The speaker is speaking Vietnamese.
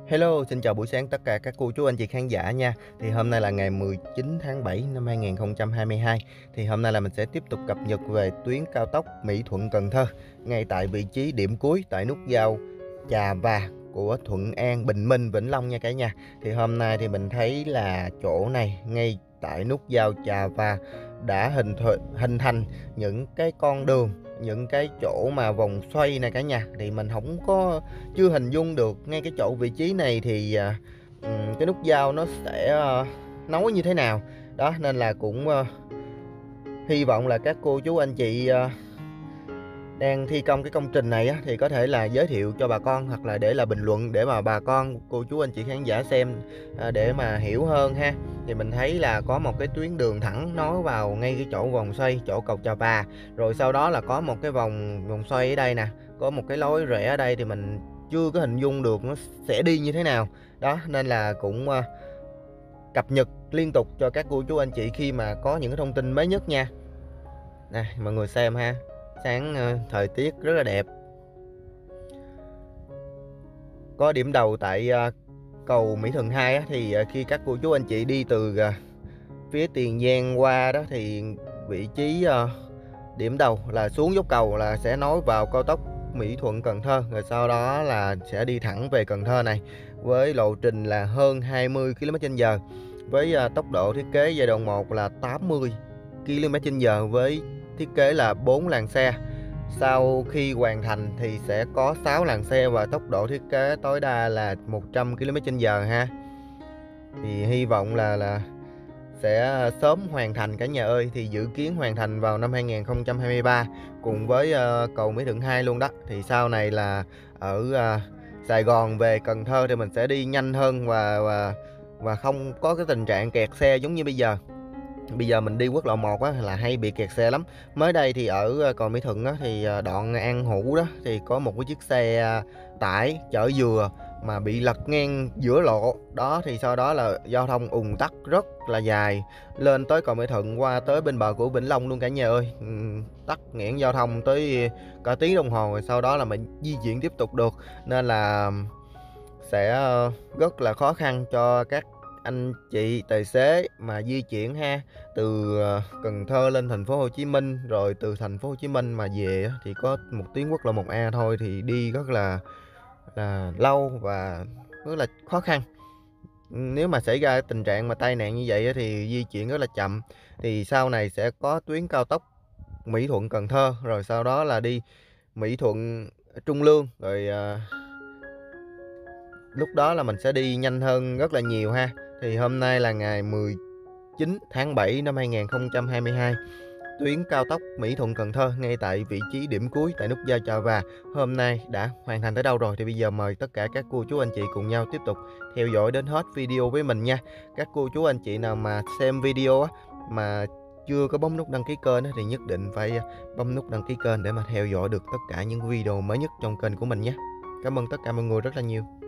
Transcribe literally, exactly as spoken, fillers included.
Hello, xin chào buổi sáng tất cả các cô chú anh chị khán giả nha. Thì hôm nay là ngày mười chín tháng bảy năm hai nghìn không trăm hai mươi hai. Thì hôm nay là mình sẽ tiếp tục cập nhật về tuyến cao tốc Mỹ Thuận - Cần Thơ, ngay tại vị trí điểm cuối tại nút giao Chà Và của Thuận An, Bình Minh, Vĩnh Long nha cả nhà. Thì hôm nay thì mình thấy là chỗ này ngay tại nút giao Chà Và đã hình hình thành những cái con đường, những cái chỗ mà vòng xoay này cả nhà. Thì mình không có chưa hình dung được ngay cái chỗ vị trí này thì uh, cái nút giao nó sẽ uh, nối như thế nào đó, nên là cũng uh, hy vọng là các cô chú anh chị uh, đang thi công cái công trình này á, thì có thể là giới thiệu cho bà con hoặc là để là bình luận để mà bà con cô chú anh chị khán giả xem à, để mà hiểu hơn ha. Thì mình thấy là có một cái tuyến đường thẳng nối vào ngay cái chỗ vòng xoay, chỗ cầu Chà Và, rồi sau đó là có một cái vòng vòng xoay ở đây nè, có một cái lối rẽ ở đây thì mình chưa có hình dung được nó sẽ đi như thế nào đó, nên là cũng uh, cập nhật liên tục cho các cô chú anh chị khi mà có những cái thông tin mới nhất nha. Nè mọi người xem ha, sáng uh, thời tiết rất là đẹp. Có điểm đầu tại uh, cầu Mỹ Thuận hai á, thì uh, khi các cô chú anh chị đi từ uh, phía Tiền Giang qua đó thì vị trí uh, điểm đầu là xuống dốc cầu là sẽ nối vào cao tốc Mỹ Thuận - Cần Thơ, rồi sau đó là sẽ đi thẳng về Cần Thơ này với lộ trình là hơn hai mươi ki lô mét trên giờ, với uh, tốc độ thiết kế giai đoạn một là tám mươi ki lô mét trên giờ với thiết kế là bốn làn xe. Sau khi hoàn thành thì sẽ có sáu làn xe và tốc độ thiết kế tối đa là một trăm ki lô mét trên giờ ha. Thì hy vọng là là sẽ sớm hoàn thành cả nhà ơi. Thì dự kiến hoàn thành vào năm hai nghìn không trăm hai mươi ba cùng với uh, cầu Mỹ Thuận hai luôn đó. Thì sau này là ở uh, Sài Gòn về Cần Thơ thì mình sẽ đi nhanh hơn và và và không có cái tình trạng kẹt xe giống như bây giờ. Bây giờ mình đi quốc lộ một á, là hay bị kẹt xe lắm. Mới đây thì ở cầu Mỹ Thuận á, thì đoạn An Hữu đó thì có một cái chiếc xe tải chở dừa mà bị lật ngang giữa lộ đó, thì sau đó là giao thông ùn tắc rất là dài lên tới cầu Mỹ Thuận qua tới bên bờ của Vĩnh Long luôn cả nhà ơi. Tắc nghẽn giao thông tới cả tiếng đồng hồ, rồi sau đó là mình di chuyển tiếp tục được, nên là sẽ rất là khó khăn cho các anh chị tài xế mà di chuyển ha, từ Cần Thơ lên thành phố Hồ Chí Minh, rồi từ thành phố Hồ Chí Minh mà về thì có một tuyến quốc lộ một A thôi thì đi rất là là lâu và rất là khó khăn. Nếu mà xảy ra tình trạng mà tai nạn như vậy thì di chuyển rất là chậm. Thì sau này sẽ có tuyến cao tốc Mỹ Thuận - Cần Thơ, rồi sau đó là đi Mỹ Thuận - Trung Lương, rồi uh, lúc đó là mình sẽ đi nhanh hơn rất là nhiều ha. Thì hôm nay là ngày mười chín tháng bảy năm hai nghìn không trăm hai mươi hai. Tuyến cao tốc Mỹ Thuận - Cần Thơ ngay tại vị trí điểm cuối tại nút giao Chà Và hôm nay đã hoàn thành tới đâu rồi. Thì bây giờ mời tất cả các cô chú anh chị cùng nhau tiếp tục theo dõi đến hết video với mình nha. Các cô chú anh chị nào mà xem video á, mà chưa có bấm nút đăng ký kênh á, thì nhất định phải bấm nút đăng ký kênh để mà theo dõi được tất cả những video mới nhất trong kênh của mình nhé. Cảm ơn tất cả mọi người rất là nhiều.